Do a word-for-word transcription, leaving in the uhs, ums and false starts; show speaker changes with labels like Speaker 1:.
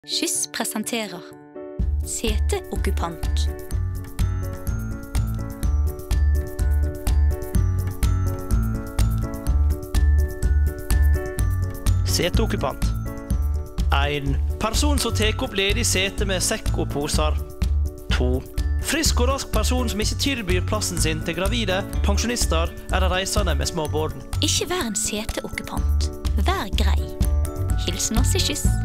Speaker 1: Skyss presenterer Seteokkupant.
Speaker 2: Seteokkupant. En person som tek opp ledig sete med sekk og poser. To. Frisk og rask person som ikke tilbyr plassen sin til gravide, pensjonister eller reisende med små barn.
Speaker 1: Ikke vær en seteokkupant. Vær grei. Hilsen oss i Skyss.